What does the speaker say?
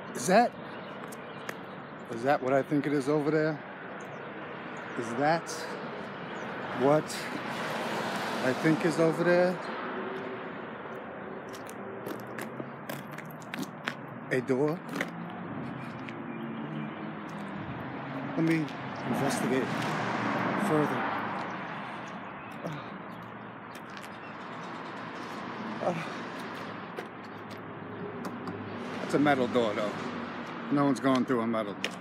Is that what I think it is over there? Is that what I think is over there? A door? Let me investigate further. It's a metal door though. No one's going through a metal door.